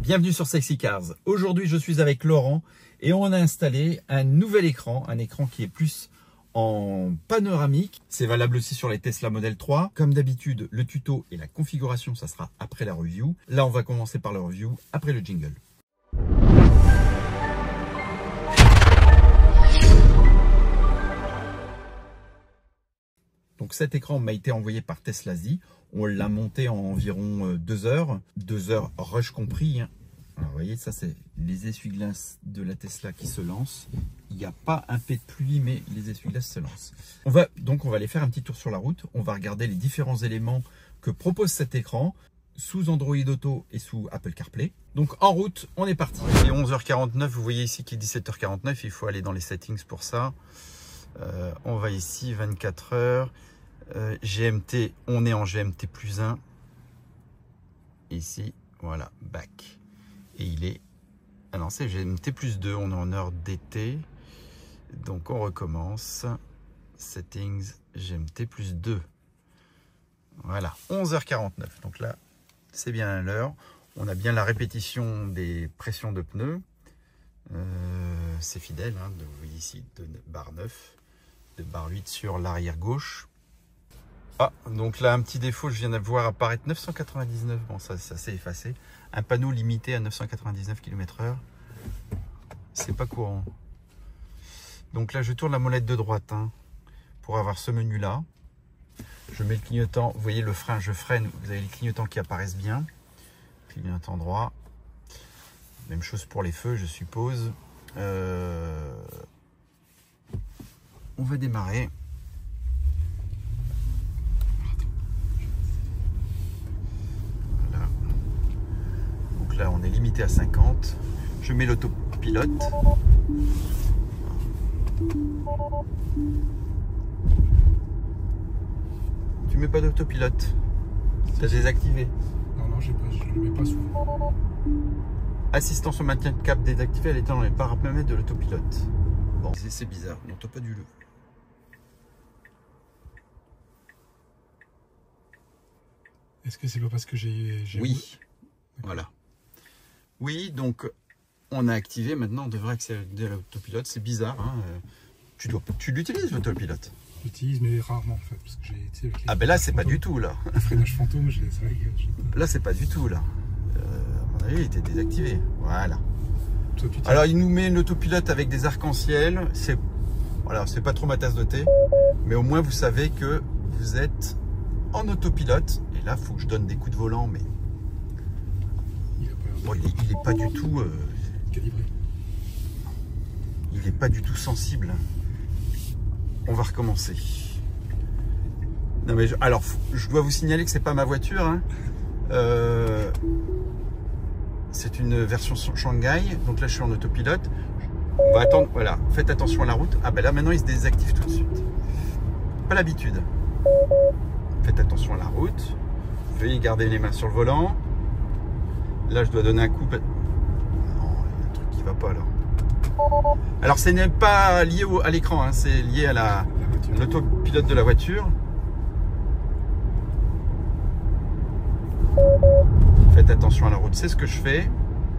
Bienvenue sur Sexy Cars. Aujourd'hui, je suis avec Laurent et on a installé un nouvel écran, un écran qui est plus en panoramique. C'est valable aussi sur les Tesla Model 3. Comme d'habitude, le tuto et la configuration, ça sera après la review. Là, on va commencer par la review, après le jingle. Donc cet écran m'a été envoyé par Teslazy. On l'a monté en environ 2 heures. 2 heures rush compris. Alors vous voyez, ça c'est les essuie-glaces de la Tesla qui se lancent. Il n'y a pas un pet de pluie, mais les essuie-glaces se lancent. On va aller faire un petit tour sur la route. On va regarder les différents éléments que propose cet écran sous Android Auto et sous Apple CarPlay. Donc en route, on est parti. Il est 11h49, vous voyez ici qu'il est 17h49. Il faut aller dans les settings pour ça. On va ici, 24 heures. GMT, on est en GMT plus 1. Ici, voilà, back. Et il est... Ah non, c'est GMT plus 2, on est en heure d'été. Donc on recommence. Settings, GMT plus 2. Voilà, 11h49. Donc là, c'est bien à l'heure. On a bien la répétition des pressions de pneus. C'est fidèle, hein, vous voyez ici, de barre 9, de barre 8 sur l'arrière gauche. Ah, donc là, un petit défaut, je viens de voir apparaître 999. Bon, ça s'est effacé. Un panneau limité à 999 km/h. C'est pas courant. Donc là, je tourne la molette de droite pour avoir ce menu-là. Je mets le clignotant. Vous voyez le frein, je freine. Vous avez les clignotants qui apparaissent bien. Clignotant droit. Même chose pour les feux, je suppose. On va démarrer. Là, on est limité à 50. Je mets l'autopilote. Tu mets pas d'autopilote? Tu as désactivé? Non, je ne le mets pas souvent. Assistance au maintien de cap désactivé à l'état dans les paramètres de l'autopilote. Bon, c'est bizarre, on n'entend pas du le. Est-ce que c'est pas parce que j'ai... Oui, voilà. Oui, donc on a activé, maintenant on devrait accéder à l'autopilote, c'est bizarre. Tu l'utilises l'autopilote? J'utilise mais rarement en fait. Parce que j'ai ah ben là c'est pas du tout là. Le freinage fantôme, là c'est pas du tout là. À mon avis il était désactivé. Voilà. Alors il nous met l'autopilote avec des arcs-en-ciel. Voilà, c'est pas trop ma tasse de thé. Mais au moins vous savez que vous êtes en autopilote. Et là il faut que je donne des coups de volant, mais... Bon, il n'est pas du tout calibré. Il n'est pas du tout sensible. On va recommencer. Non mais alors, je dois vous signaler que c'est pas ma voiture. C'est une version Shanghai. Donc là, je suis en autopilote. On va attendre. Voilà. Faites attention à la route. Ah ben là, maintenant, il se désactive tout de suite. Pas l'habitude. Faites attention à la route. Veuillez garder les mains sur le volant. Là, je dois donner un coup. Non, il y a un truc qui va pas là. Alors, ce n'est pas lié à l'écran, c'est lié à l'autopilote de la voiture. Faites attention à la route, c'est ce que je fais.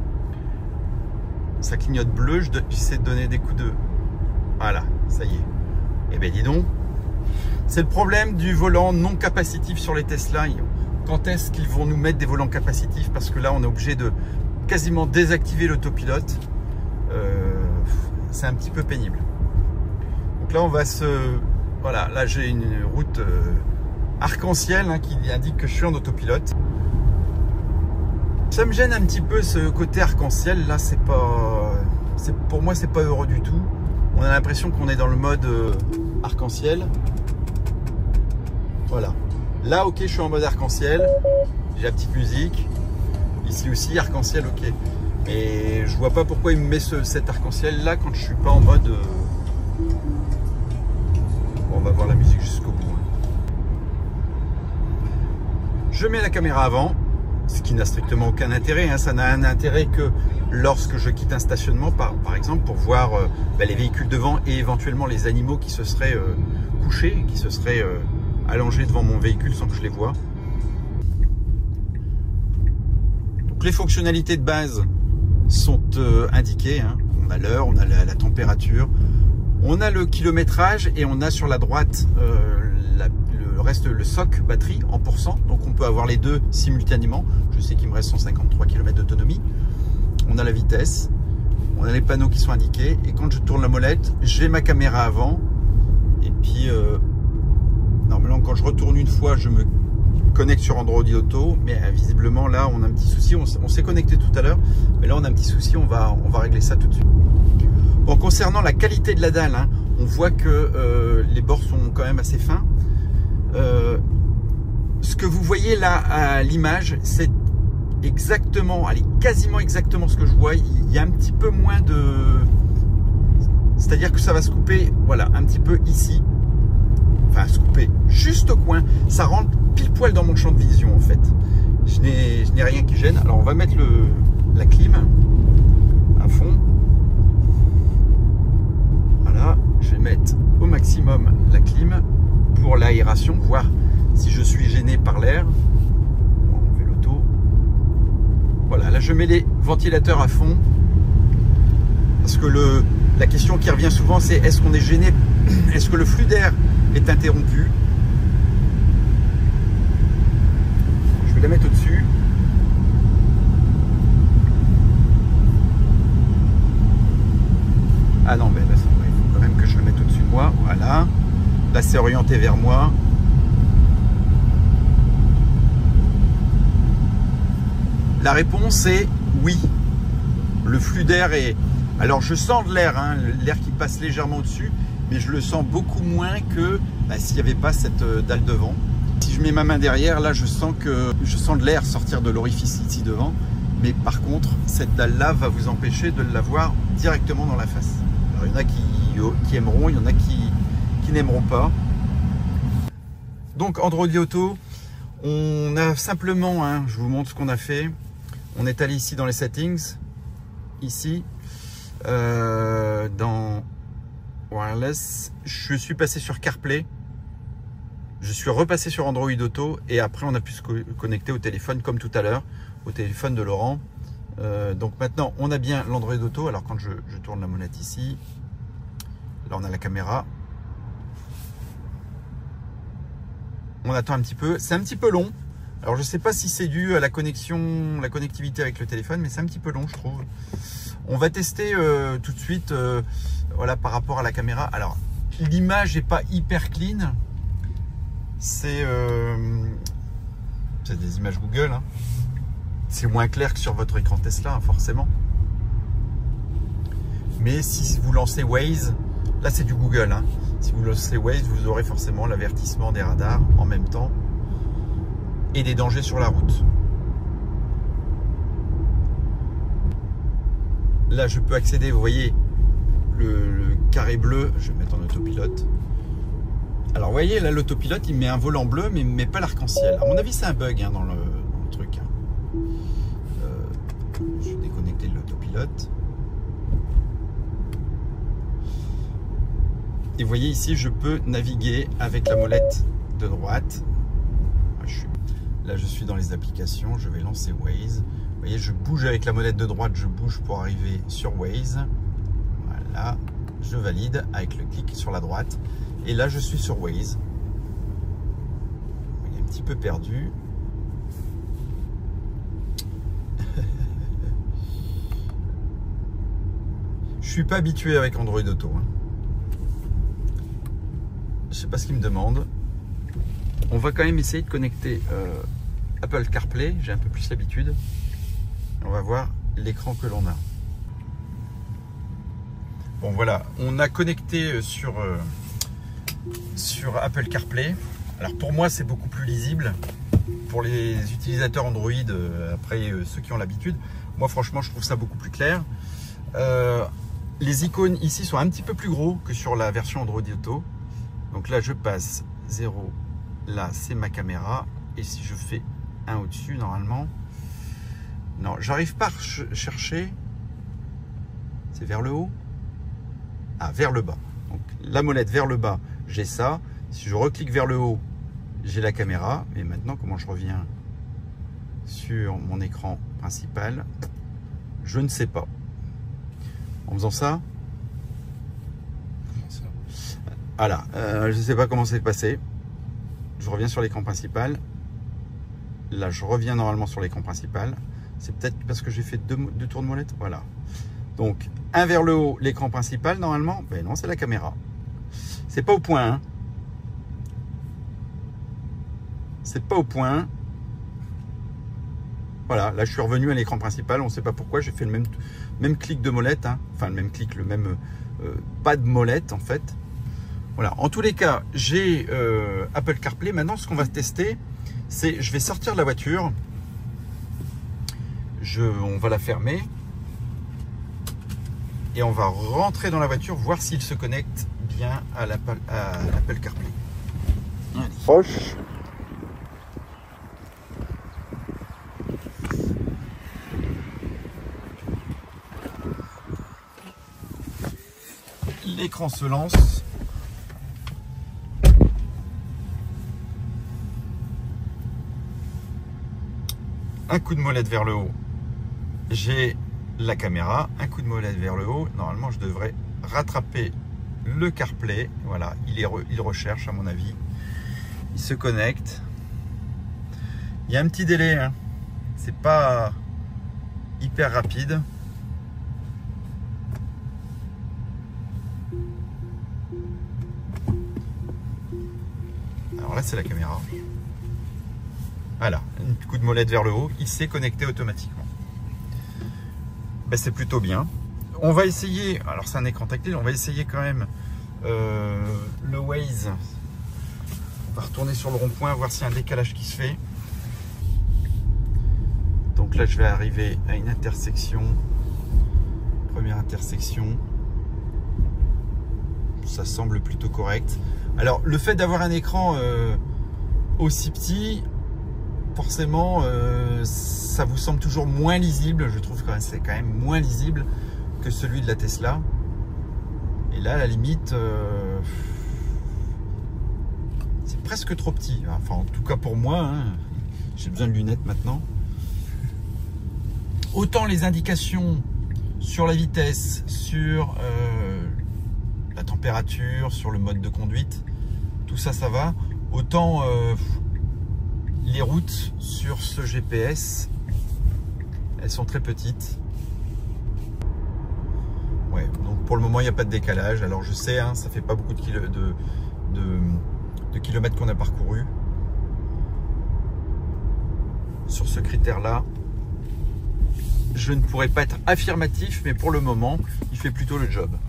Ça clignote bleu, j'essaie de donner des coups de... Voilà, ça y est. Eh bien, dis donc. C'est le problème du volant non capacitif sur les Tesla. Quand est-ce qu'ils vont nous mettre des volants capacitifs? Parce que là, on est obligé de quasiment désactiver l'autopilote. C'est un petit peu pénible. Donc là, on va Voilà, là, j'ai une route arc-en-ciel qui indique que je suis en autopilote. Ça me gêne un petit peu ce côté arc-en-ciel. Là, c'est pas... Pour moi, c'est pas heureux du tout. On a l'impression qu'on est dans le mode arc-en-ciel. Voilà. Là, ok, je suis en mode arc-en-ciel. J'ai la petite musique. Ici aussi, arc-en-ciel, ok. Mais je vois pas pourquoi il me met cet arc-en-ciel là quand je suis pas en mode... Bon, on va voir la musique jusqu'au bout. Je mets la caméra avant, ce qui n'a strictement aucun intérêt. Ça n'a un intérêt que lorsque je quitte un stationnement, par exemple, pour voir les véhicules devant et éventuellement les animaux qui se seraient couchés, qui se seraient... allongés devant mon véhicule sans que je les vois. Donc les fonctionnalités de base sont indiquées, hein. On a l'heure, on a la température, on a le kilométrage et on a sur la droite le reste, le SOC batterie en pourcent. Donc on peut avoir les deux simultanément. Je sais qu'il me reste 153 km d'autonomie. On a la vitesse, on a les panneaux qui sont indiqués. Et quand je tourne la molette, j'ai ma caméra avant. Et puis, normalement, quand je retourne une fois, je me connecte sur Android Auto. Mais visiblement, là, on a un petit souci. On s'est connecté tout à l'heure. Mais là, on a un petit souci. On va régler ça tout de suite. Bon, concernant la qualité de la dalle, hein, on voit que les bords sont quand même assez fins. Ce que vous voyez là à l'image, c'est exactement, allez, quasiment exactement ce que je vois. Il y a un petit peu moins de... C'est-à-dire que ça va se couper, voilà, un petit peu ici. Enfin, se couper juste au coin. Ça rentre pile poil dans mon champ de vision, en fait. Je n'ai rien qui gêne. Alors, on va mettre la clim à fond. Voilà, je vais mettre au maximum la clim pour l'aération, voir si je suis gêné par l'air. On fait l'auto. Voilà, là je mets les ventilateurs à fond. Parce que la question qui revient souvent, c'est est-ce qu'on est gêné? Est-ce que le flux d'air est interrompu? Je vais la mettre au-dessus. Ah non, mais là, il faut quand même que je le mette au-dessus de moi. Voilà. Là, c'est orienté vers moi. La réponse est oui. Le flux d'air est... Alors, je sens de l'air, hein, l'air qui passe légèrement au-dessus, mais je le sens beaucoup moins que s'il n'y avait pas cette dalle devant. Si je mets ma main derrière, là, je sens de l'air sortir de l'orifice ici devant. Mais par contre, cette dalle-là va vous empêcher de l'avoir directement dans la face. Alors, il y en a qui aimeront, il y en a qui n'aimeront pas. Donc, Android Auto, on a simplement, hein, je vous montre ce qu'on a fait. On est allé ici dans les settings, ici, dans Wireless. Je suis passé sur CarPlay. Je suis repassé sur Android Auto et après on a pu se connecter au téléphone comme tout à l'heure, au téléphone de Laurent. Donc maintenant on a bien l'Android Auto. Alors quand je tourne la molette ici, là on a la caméra. On attend un petit peu, c'est un petit peu long. Alors je sais pas si c'est dû à la connectivité avec le téléphone, mais c'est un petit peu long je trouve. On va tester tout de suite, voilà, par rapport à la caméra. Alors l'image n'est pas hyper clean. C'est des images Google, hein. C'est moins clair que sur votre écran Tesla, hein, forcément. Mais si vous lancez Waze, là c'est du Google, hein. Si vous lancez Waze, vous aurez forcément l'avertissement des radars en même temps et des dangers sur la route. Là je peux accéder, vous voyez le carré bleu, je vais mettre en autopilote. Alors vous voyez là l'autopilote il met un volant bleu mais pas l'arc-en-ciel. À mon avis c'est un bug, hein, dans le truc, hein. Je vais déconnecter de l'autopilote. Et vous voyez ici je peux naviguer avec la molette de droite. Là je suis dans les applications, je vais lancer Waze. Vous voyez je bouge avec la molette de droite, je bouge pour arriver sur Waze. Voilà, je valide avec le clic sur la droite. Et là, je suis sur Waze. Il est un petit peu perdu. Je suis pas habitué avec Android Auto, hein. Je sais pas ce qu'il me demande. On va quand même essayer de connecter Apple CarPlay. J'ai un peu plus l'habitude. On va voir l'écran que l'on a. Bon voilà, on a connecté sur Apple CarPlay. Alors pour moi c'est beaucoup plus lisible. Pour les utilisateurs Android, après ceux qui ont l'habitude, moi franchement je trouve ça beaucoup plus clair. Les icônes ici sont un petit peu plus gros que sur la version Android Auto. Donc là je passe 0, là c'est ma caméra. Et si je fais 1 au-dessus normalement, non j'arrive pas à chercher. C'est vers le haut? Ah, vers le bas. Donc la molette vers le bas, j'ai ça. Si je reclique vers le haut, j'ai la caméra. Mais maintenant, comment je reviens sur mon écran principal. Je ne sais pas. En faisant ça, Comment ça? voilà, je ne sais pas comment c'est passé. Je reviens sur l'écran principal. Là, je reviens normalement sur l'écran principal. C'est peut-être parce que j'ai fait deux tours de molette. Voilà. Donc, un vers le haut, l'écran principal, normalement. Ben non, c'est la caméra. C'est pas au point. Hein. C'est pas au point. Voilà, là, je suis revenu à l'écran principal. On ne sait pas pourquoi. J'ai fait le même clic de molette. Hein. Enfin, le même clic, le même pas de molette, en fait. Voilà. En tous les cas, j'ai Apple CarPlay. Maintenant, ce qu'on va tester, c'est, je vais sortir de la voiture. On va la fermer. Et on va rentrer dans la voiture, voir s'il se connecte bien à l'Apple CarPlay. Allez. Proche. L'écran se lance. Un coup de molette vers le haut. J'ai la caméra, un coup de molette vers le haut. Normalement, je devrais rattraper le CarPlay. Voilà, il recherche à mon avis. Il se connecte. Il y a un petit délai. Hein. C'est pas hyper rapide. Alors là, c'est la caméra. Voilà, un coup de molette vers le haut. Il s'est connecté automatiquement. Ben, c'est plutôt bien. On va essayer, alors c'est un écran tactile, on va essayer quand même le Waze. On va retourner sur le rond-point, voir s'il y a un décalage qui se fait. Donc là, je vais arriver à une intersection. Première intersection. Ça semble plutôt correct. Alors, le fait d'avoir un écran aussi petit, forcément, ça vous semble toujours moins lisible. Je trouve que c'est quand même moins lisible que celui de la Tesla. Et là, à la limite, c'est presque trop petit. Enfin, en tout cas pour moi, hein. J'ai besoin de lunettes maintenant. Autant les indications sur la vitesse, sur la température, sur le mode de conduite, tout ça, ça va. Autant les routes sur ce GPS, elles sont très petites. Ouais, donc pour le moment, il n'y a pas de décalage. Alors je sais, hein, ça fait pas beaucoup de kilomètres qu'on a parcouru. Sur ce critère-là, je ne pourrais pas être affirmatif, mais pour le moment, il fait plutôt le job.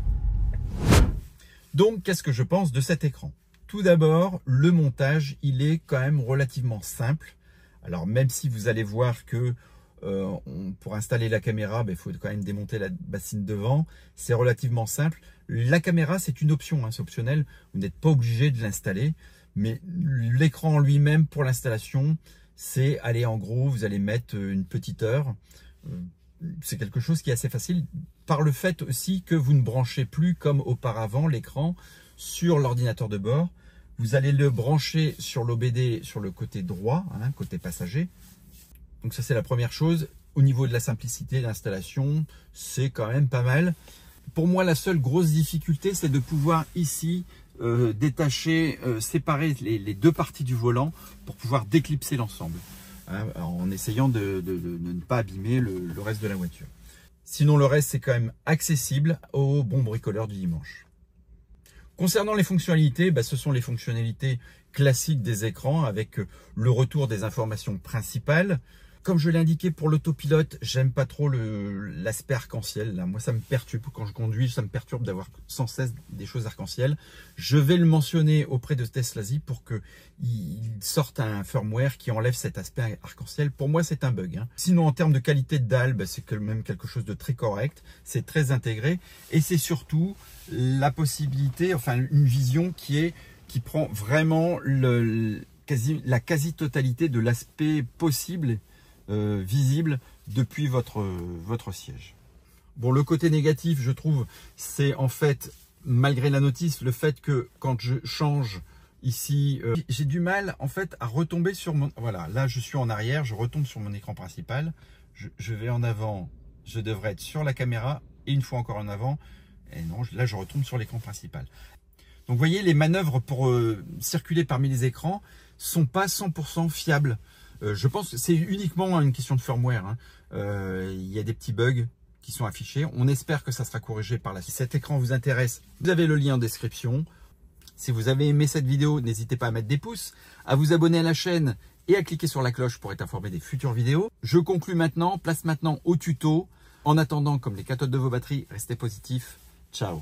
Donc, qu'est-ce que je pense de cet écran? Tout d'abord, le montage, il est quand même relativement simple. Alors, même si vous allez voir que pour installer la caméra, il faut quand même démonter la bassine devant. C'est relativement simple. La caméra, c'est une option, hein, c'est optionnel. Vous n'êtes pas obligé de l'installer. Mais l'écran lui-même, pour l'installation, c'est, allez, en gros, vous allez mettre une petite heure. C'est quelque chose qui est assez facile par le fait aussi que vous ne branchez plus comme auparavant l'écran sur l'ordinateur de bord. Vous allez le brancher sur l'OBD sur le côté droit, hein, côté passager. Donc ça, c'est la première chose. Au niveau de la simplicité d'installation, c'est quand même pas mal. Pour moi, la seule grosse difficulté, c'est de pouvoir ici détacher, séparer les deux parties du volant pour pouvoir déclipser l'ensemble, hein, en essayant de ne pas abîmer le reste de la voiture. Sinon, le reste, c'est quand même accessible aux bons bricoleurs du dimanche. Concernant les fonctionnalités, ce sont les fonctionnalités classiques des écrans avec le retour des informations principales. Comme je l'ai indiqué pour l'autopilote, j'aime pas trop l'aspect arc-en-ciel. Moi, ça me perturbe quand je conduis, ça me perturbe d'avoir sans cesse des choses arc-en-ciel. Je vais le mentionner auprès de Teslazy pour qu'ils sortent un firmware qui enlève cet aspect arc-en-ciel. Pour moi, c'est un bug, hein. Sinon, en termes de qualité de dalle, c'est quand même quelque chose de très correct. C'est très intégré et c'est surtout la possibilité, enfin une vision qui prend vraiment la quasi-totalité de l'aspect possible visible depuis votre siège. Bon, le côté négatif, je trouve, c'est en fait, malgré la notice, le fait que quand je change Ici, j'ai du mal en fait à retomber sur mon... Voilà, là je suis en arrière, je retombe sur mon écran principal. Je vais en avant, je devrais être sur la caméra et une fois encore en avant. Et non, là je retombe sur l'écran principal. Donc vous voyez, les manœuvres pour circuler parmi les écrans sont pas 100% fiables. Je pense que c'est uniquement une question de firmware. Hein. Il y a des petits bugs qui sont affichés. On espère que ça sera corrigé par la suite. Si cet écran vous intéresse, vous avez le lien en description. Si vous avez aimé cette vidéo, n'hésitez pas à mettre des pouces, à vous abonner à la chaîne et à cliquer sur la cloche pour être informé des futures vidéos. Je conclue maintenant, place maintenant au tuto. En attendant, comme les cathodes de vos batteries, restez positifs. Ciao.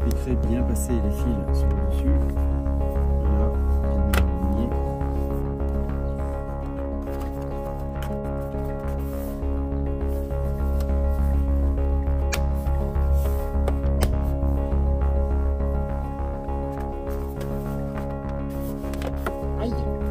j'expliquerai bien passer les fils sur le dessus. Voilà, j'ai mis aligné. Aïe,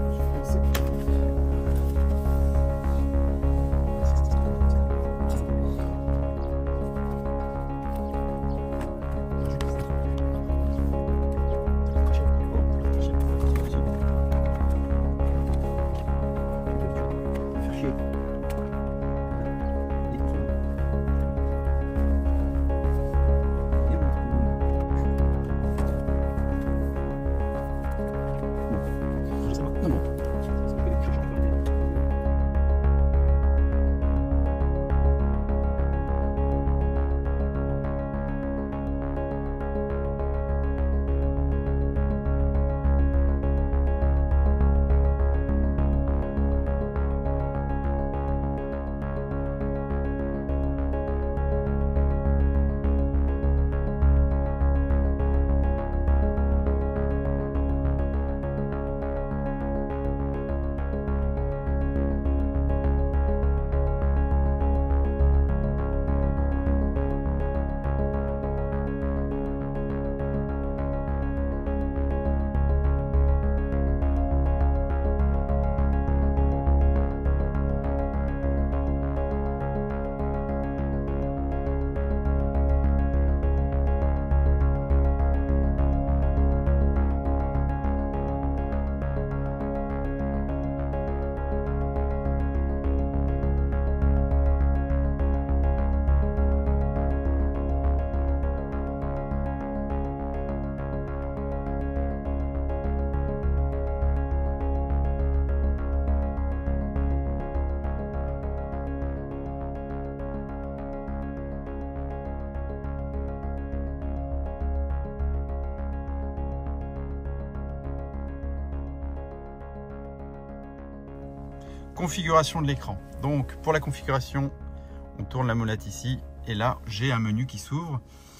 configuration de l'écran. Donc pour la configuration, on tourne la molette ici et là j'ai un menu qui s'ouvre.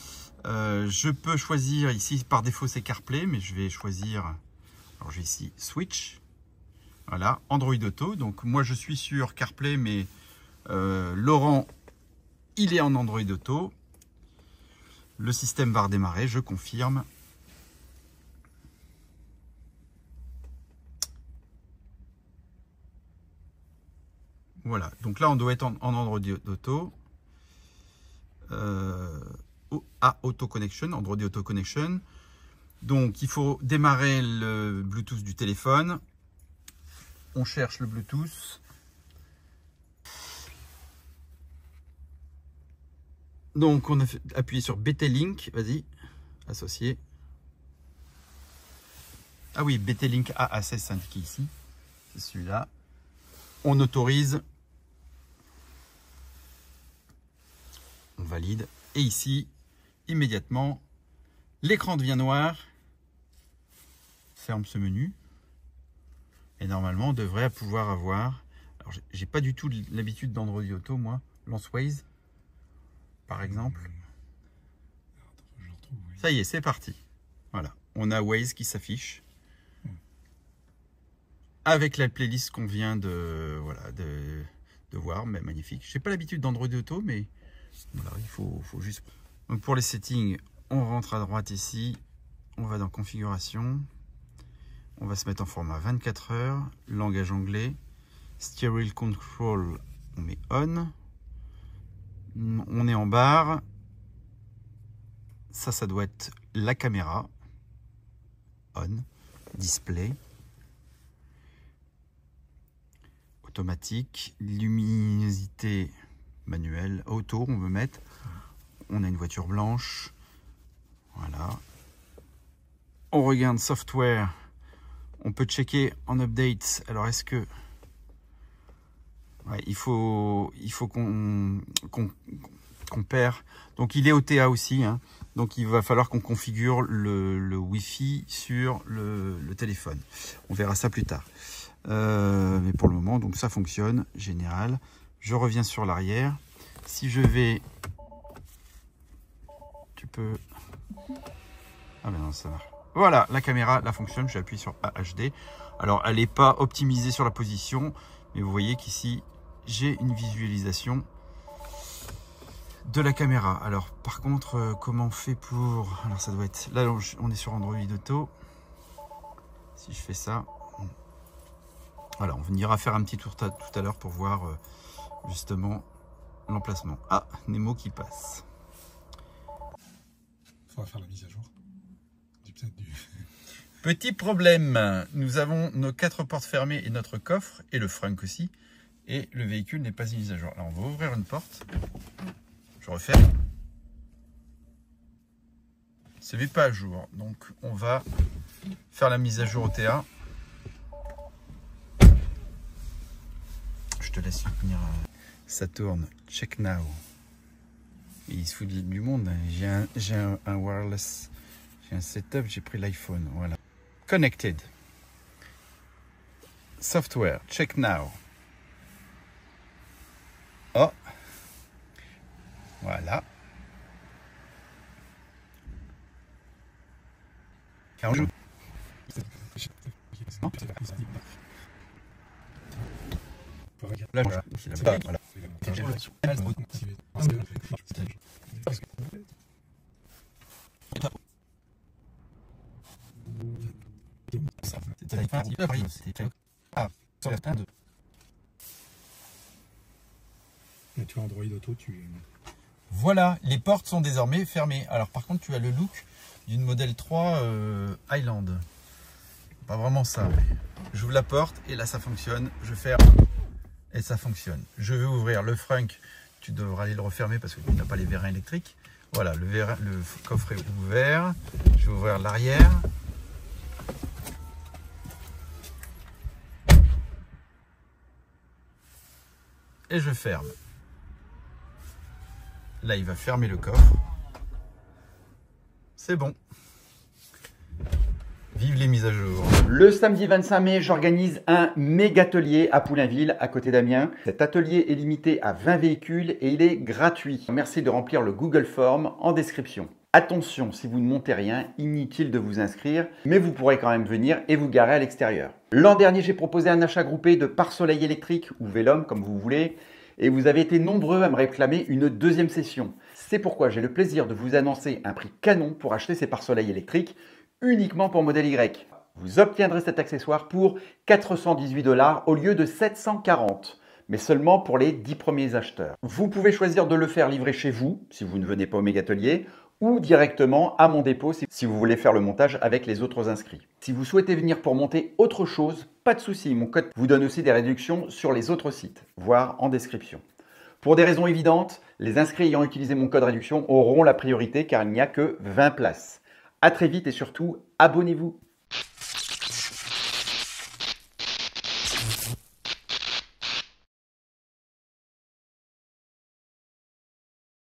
Je peux choisir ici, par défaut c'est CarPlay, mais je vais choisir, alors j'ai ici Switch, voilà, Android Auto. Donc moi je suis sur CarPlay, mais Laurent il est en Android Auto. Le système va redémarrer, je confirme. Voilà, donc là on doit être en Android Auto. À Auto Connection, Android Auto Connection. Donc il faut démarrer le Bluetooth du téléphone. On cherche le Bluetooth. Donc on a appuyé sur BT Link, vas-y, associé. Ah oui, BT Link A16 indiqué ici, c'est celui-là. On autorise. On valide. Et ici, immédiatement, l'écran devient noir. Ferme ce menu. Et normalement, on devrait pouvoir avoir... Alors, j'ai pas du tout l'habitude d'Android Auto, moi. Lance Waze, par exemple. Ça y est, c'est parti. Voilà. On a Waze qui s'affiche. Avec la playlist qu'on vient de, voilà, de voir. Mais magnifique. J'ai pas l'habitude d'Android Auto, mais... Voilà, il faut juste... Donc pour les settings, on rentre à droite ici, on va dans configuration, on va se mettre en format 24 heures, langage anglais, steering control, on met on, on est en barre, ça doit être la caméra, on, display, automatique, luminosité manuel, auto, on veut mettre. On a une voiture blanche. Voilà. On regarde software. On peut checker en updates. Alors est-ce que... Ouais, il faut qu'on perd. Donc il est OTA aussi. Hein. Donc il va falloir qu'on configure le Wi-Fi sur le téléphone. On verra ça plus tard. Mais pour le moment, donc ça fonctionne. Général. Je reviens sur l'arrière. Si je vais... Tu peux... Ah ben non, ça marche. Voilà, la caméra, là fonctionne. J'appuie sur AHD. Alors, elle n'est pas optimisée sur la position, mais vous voyez qu'ici, j'ai une visualisation de la caméra. Alors, par contre, comment on fait pour... Alors, ça doit être... Là, on est sur Android Auto. Si je fais ça... Voilà, on ira faire un petit tour tout à l'heure pour voir justement l'emplacement. Ah, Nemo qui passe. Il faudra faire la mise à jour. Petit problème, nous avons nos 4 portes fermées et notre coffre, et le frunk aussi, et le véhicule n'est pas mis à jour. Alors on va ouvrir une porte, je referme. Ce n'est pas à jour, donc on va faire la mise à jour OTA. Je te laisse soutenir. Ça tourne, check now. Et il se fout du monde, j'ai un wireless, j'ai un setup, j'ai pris l'iPhone, voilà. Connected. Software, check now. Oh. Voilà. Bonjour. Là, voilà. Tu as Android Auto, Voilà, les portes sont désormais fermées. Alors par contre, tu as le look d'une Model 3 Highland. Pas vraiment ça. J'ouvre la porte et là ça fonctionne. Je ferme et ça fonctionne. Je vais ouvrir le frunk. Tu devras aller le refermer parce que tu n'as pas les vérins électriques. Voilà, le coffre est ouvert. Je vais ouvrir l'arrière. Et je ferme. Là, il va fermer le coffre. C'est bon. Vive les mises à jour. Le samedi 25 mai, j'organise un méga atelier à Poulainville, à côté d'Amiens. Cet atelier est limité à 20 véhicules et il est gratuit. Merci de remplir le Google Form en description. Attention, si vous ne montez rien, inutile de vous inscrire, mais vous pourrez quand même venir et vous garer à l'extérieur. L'an dernier, j'ai proposé un achat groupé de pare-soleil électrique ou Vélum, comme vous voulez, et vous avez été nombreux à me réclamer une deuxième session. C'est pourquoi j'ai le plaisir de vous annoncer un prix canon pour acheter ces pare-soleil électriques, uniquement pour modèle Y. Vous obtiendrez cet accessoire pour 418 $ au lieu de 740, mais seulement pour les 10 premiers acheteurs. Vous pouvez choisir de le faire livrer chez vous, si vous ne venez pas au méga atelier, ou directement à mon dépôt si vous voulez faire le montage avec les autres inscrits. Si vous souhaitez venir pour monter autre chose, pas de souci, mon code vous donne aussi des réductions sur les autres sites, voire en description. Pour des raisons évidentes, les inscrits ayant utilisé mon code réduction auront la priorité car il n'y a que 20 places. À très vite et surtout, abonnez-vous.